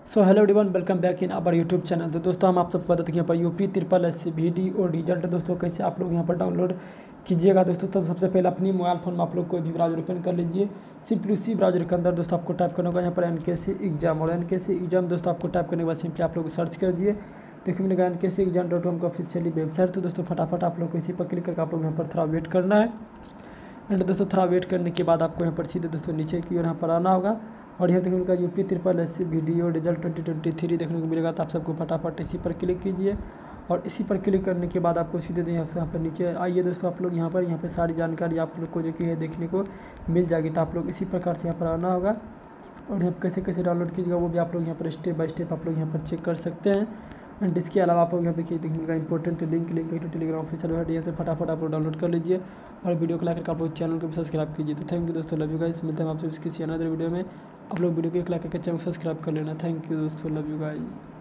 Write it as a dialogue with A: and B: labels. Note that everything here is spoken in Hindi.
A: So hello everyone, welcome back in our YouTube channel. तो दोस्तों, हम आप सबको बता दें कि यहाँ पर UP triple S C video result दोस्तों कैसे आप लोग यहाँ पर डाउनलोड कीजिएगा। दोस्तों तो सबसे पहले अपनी मोबाइल फ़ोन में आप लोग कोई भी ब्राउजर ओपन कर लीजिए। सिंपली उसी ब्राउजर के अंदर दोस्तों आपको टाइप करना होगा यहाँ पर NKC एग्जाम, और NKC एग्जाम दोस्तों आपको टाइप करने के बाद सिंपली आप लोग सर्च कर दिए। देखिए मिलेगा NKCexam.com का ऑफिशियली वेबसाइट। तो दोस्तों फटाफट आप लोग को इसी पर क्लिक करके आप लोग यहाँ पर थोड़ा वेट करना है। एंड दोस्तों थोड़ा वेट करने के बाद आपको यहाँ पर सीधे दोस्तों नीचे की ओर यहाँ पर आना होगा, और यहाँ देखने का UP triple S C video result 2023 देखने को मिलेगा। तो आप सबको फटाफट इसी पर क्लिक कीजिए, और इसी पर क्लिक करने के बाद आपको सीधे यहाँ से यहाँ पर नीचे आइए दोस्तों। आप लोग यहाँ पर सारी जानकारी आप लोग को जो कि है देखने को मिल जाएगी। तो आप लोग इसी प्रकार से यहाँ पर आना होगा, और यहाँ कैसे कैसे डाउनलोड कीजिएगा वो भी आप लोग यहाँ पर स्टेप बाय स्टेप आप लोग यहाँ पर चेक कर सकते हैं। एंड इसके अलावा आप लोग यहाँ देखिए देखने का इंपॉर्टेंट लिंक है टेलीग्राम ऑफिशियल वेबसाइट, यहाँ से फटाफट आप लोग डाउनलोड कर लीजिए, और वीडियो को लाइक करके आप लोग चैनल को भी सब्सक्राइब कीजिए। तो थैंक यू दोस्तों, लव यू गाइस। मिलते हैं आपसे किसी अनदर वीडियो में। आप लोग वीडियो को लाइक करके चैनल सब्सक्राइब कर लेना। थैंक यू दोस्तों, लव यू गाइस।